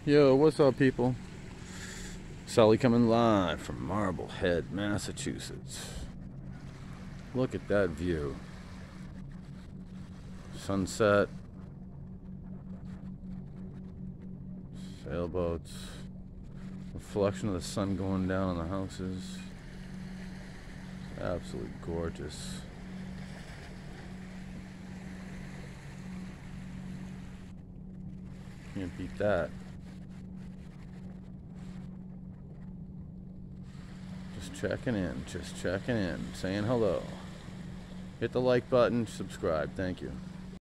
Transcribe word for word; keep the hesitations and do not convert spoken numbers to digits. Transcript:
Yo, what's up, people? Sully coming live from Marblehead, Massachusetts. Look at that view. Sunset. Sailboats. Reflection of the sun going down on the houses. Absolutely gorgeous. Can't beat that. Just checking in, just checking in, saying hello. Hit the like button, subscribe, thank you.